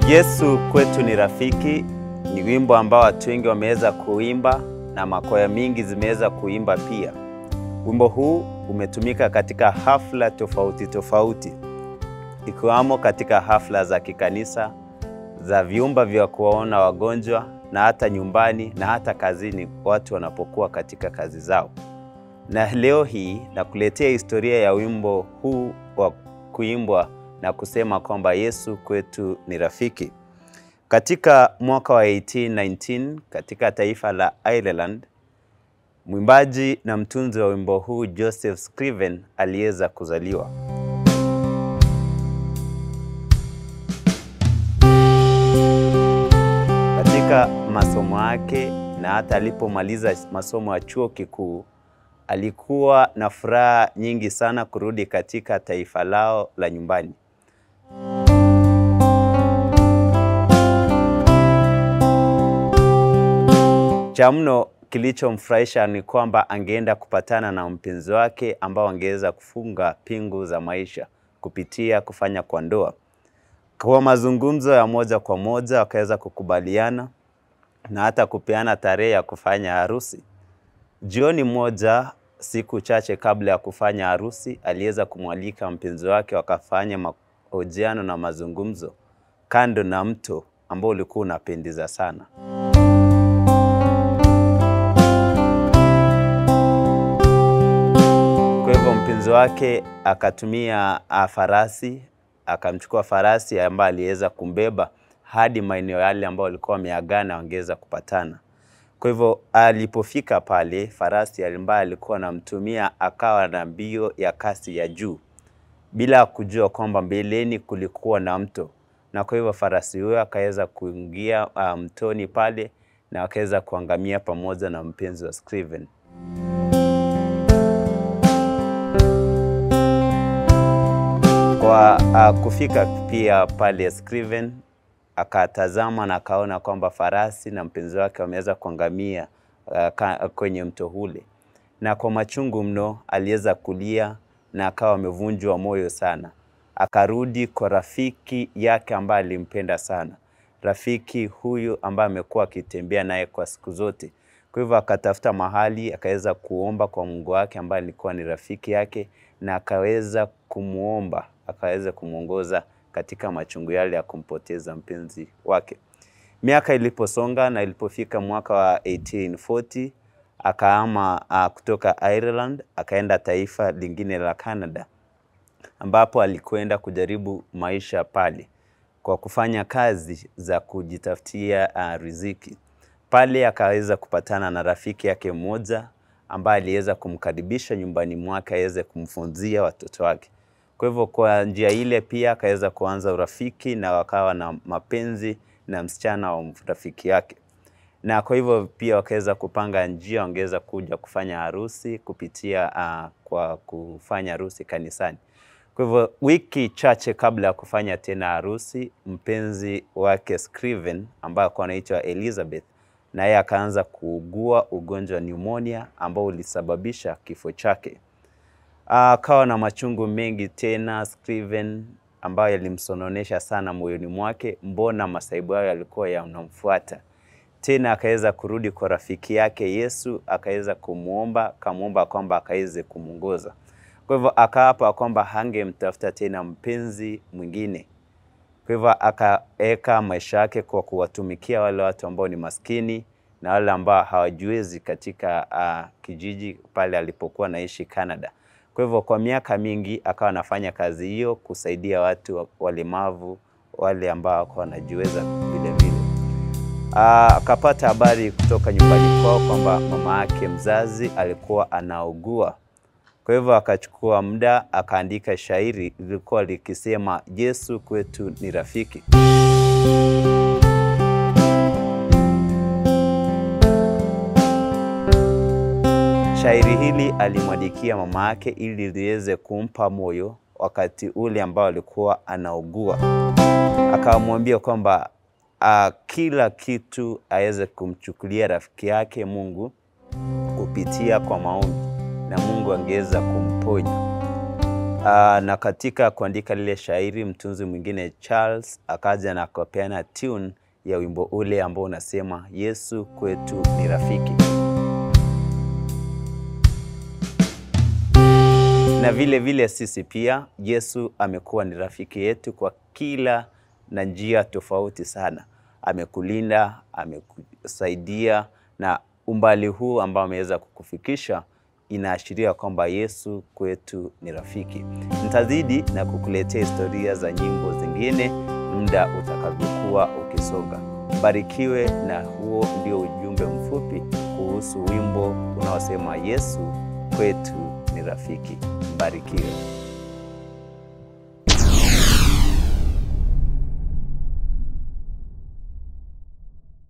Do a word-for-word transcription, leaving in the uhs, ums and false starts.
Yesu kwetu ni rafiki ni wimbo ambao watu wengi wameweza kuimba na makwaya mingi zimeweza kuimba pia. Wimbo huu umetumika katika hafla tofauti tofauti, ikiwamo katika hafla za kikanisa, za vyumba vya kuwaona wagonjwa, na hata nyumbani na hata kazini watu wanapokuwa katika kazi zao. Na leo hii nakuletea historia ya wimbo huu wa kuimbwa na kusema kwamba Yesu kwetu ni rafiki. Katika mwaka wa eighteen nineteen katika taifa la Ireland, mwimbaji na mtunzi wa wimbo huu Joseph Scriven aliweza kuzaliwa. Katika masomo yake na hata alipomaliza masomo ya chuo kikuu, alikuwa na furaha nyingi sana kurudi katika taifa lao la nyumbani. Cha mno kilichomfurahisha ni kwamba angeenda kupatana na mpenzi wake ambao angeweza kufunga pingu za maisha kupitia kufanya kwa ndoa. Kwa mazungumzo ya moja kwa moja wakaweza kukubaliana na hata kupeana tarehe ya kufanya harusi. Jioni moja, siku chache kabla ya kufanya harusi, aliweza kumwalika mpenzi wake wakafanya mahojiano na mazungumzo kando na mto ambao ulikuwa unapendeza sana. Kwa hivyo mpenzi wake akatumia farasi, akamchukua farasi ambaye aliweza kumbeba hadi maeneo yale ambao walikuwa wameagana wangeweza kupatana. Kwa hivyo alipofika pale, farasi ambaye alikuwa anamtumia akawa na mbio ya kasi ya juu, bila kujua kwamba mbeleni kulikuwa na mto. Na kwa hivyo farasi huyo akaweza kuingia uh, mtoni pale na akaweza kuangamia pamoja na mpenzi wa Scriven. Kwa uh, kufika pia pale Scriven, akatazama na akaona kwamba farasi na mpenzi wake wameweza kuangamia uh, kwenye mto ule. Na kwa machungu mno aliweza kulia na akawa amevunjwa moyo sana. Akarudi kwa rafiki yake ambaye alimpenda sana. Rafiki huyu ambaye amekuwa akitembea naye kwa siku zote. Kwa hivyo akatafuta mahali, akaweza kuomba kwa Mungu wake ambaye alikuwa ni rafiki yake, na akaweza kumuomba, akaweza kumuongoza katika machungu yale ya kumpoteza mpenzi wake. Miaka iliposonga na ilipofika mwaka wa eighteen forty, akahama uh, kutoka Ireland, akaenda taifa lingine la Canada, ambapo alikwenda kujaribu maisha pale kwa kufanya kazi za kujitafutia uh, riziki. Pale akaweza kupatana na rafiki yake mmoja ambaye aliweza kumkaribisha nyumbani mwake aweze kumfunzia watoto wake. Kwa hivyo kwa njia ile pia akaweza kuanza urafiki na wakawa na mapenzi na msichana wa rafiki yake. Na kwa hivyo pia wakaweza kupanga njia wangeweza kuja kufanya harusi kupitia uh, kwa kufanya harusi kanisani. Kwa hivyo wiki chache kabla ya kufanya tena harusi, mpenzi wake Scriven ambaye alikuwa anaitwa Elizabeth, na yeye akaanza kuugua ugonjwa wa pneumonia ambao ulisababisha kifo chake. Akawa na machungu mengi tena Scriven, ambayo yalimsononesha sana moyoni mwake, mbona masaibu hayo yalikuwa yanamfuata. Tena akaweza kurudi kwa rafiki yake Yesu, akaweza kumuomba, kamuomba kwamba akaweze kumongoza. Kwa hivyo akaapa kwamba hangemtafuta tena mpenzi mwingine. Kwa hivyo akaeka maisha yake kwa kuwatumikia wale watu ambao ni maskini na wale ambao hawajiwezi katika uh, kijiji pale alipokuwa naishi Canada. Kwa hivyo kwa miaka mingi akawa anafanya kazi hiyo kusaidia watu walemavu, wale ambao wanajiweza vile vile. Akapata habari kutoka nyumbani kwao kwamba mama yake mzazi alikuwa anaugua. Kwa hivyo akachukua muda akaandika shairi lilikuwa likisema Yesu kwetu ni rafiki. Shairi hili alimwandikia mama yake ili liweze kumpa moyo wakati ule ambao alikuwa anaugua. Akamwambia kwamba uh, kila kitu aweze kumchukulia rafiki yake Mungu kupitia kwa maombi, na Mungu angeweza kumponya. na katika kuandika lile shairi, mtunzi mwingine Charles akaja na kupeana tune ya wimbo ule ambao unasema Yesu kwetu ni rafiki. Na vile vile sisi pia Yesu amekuwa ni rafiki yetu kwa kila na njia tofauti sana. Amekulinda, amekusaidia, na umbali huu ambao ameweza kukufikisha inaashiria kwamba Yesu kwetu ni rafiki. Nitazidi na kukuletea historia za nyimbo zingine muda utakavyokuwa ukisonga. Barikiwe, na huo ndio ujumbe mfupi kuhusu wimbo unaosema Yesu kwetu ni rafiki. Barikiwe.